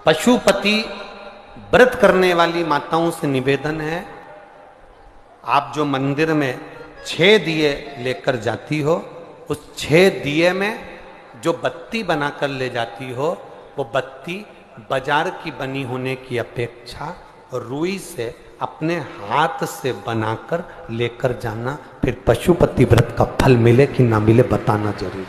पशुपति व्रत करने वाली माताओं से निवेदन है, आप जो मंदिर में 6 दिए लेकर जाती हो, उस 6 दिए में जो बत्ती बनाकर ले जाती हो, वो बत्ती बाजार की बनी होने की अपेक्षा रुई से अपने हाथ से बनाकर लेकर जाना। फिर पशुपति व्रत का फल मिले कि ना मिले बताना जरूर।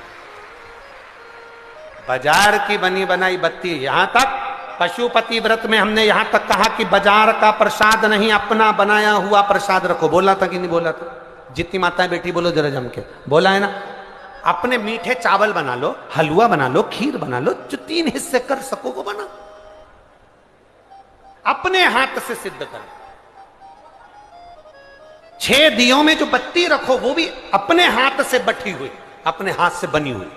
बाजार की बनी बनाई बत्ती, यहां तक पशुपति व्रत में हमने यहां तक कहा कि बाजार का प्रसाद नहीं, अपना बनाया हुआ प्रसाद रखो। बोला था कि नहीं बोला था? जितनी माताएं बेटी बोलो जरा जम के, बोला है ना? अपने मीठे चावल बना लो, हलवा बना लो, खीर बना लो, जो 3 हिस्से कर सको वो बना, अपने हाथ से सिद्ध करो। 6 दियों में जो बत्ती रखो वो भी अपने हाथ से बटी हुई, अपने हाथ से बनी हुई।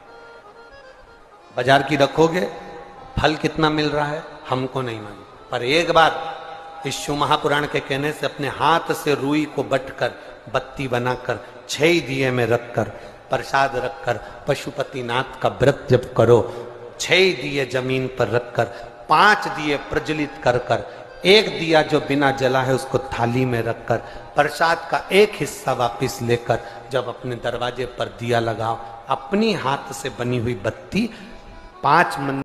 बाजार की रखोगे, फल कितना मिल रहा है हमको नहीं मालूम, पर एक बार इस शिव महापुराण के कहने से अपने हाथ से रुई को बटकर बत्ती बनाकर 6 दिए में रखकर प्रसाद रखकर पशुपतिनाथ का व्रत जब करो, 6 दिए जमीन पर रखकर 5 दिए प्रज्वलित कर कर, 1 दिया जो बिना जला है उसको थाली में रखकर प्रसाद का 1 हिस्सा वापिस लेकर जब अपने दरवाजे पर दिया लगाओ, अपनी हाथ से बनी हुई बत्ती 5 मंदिर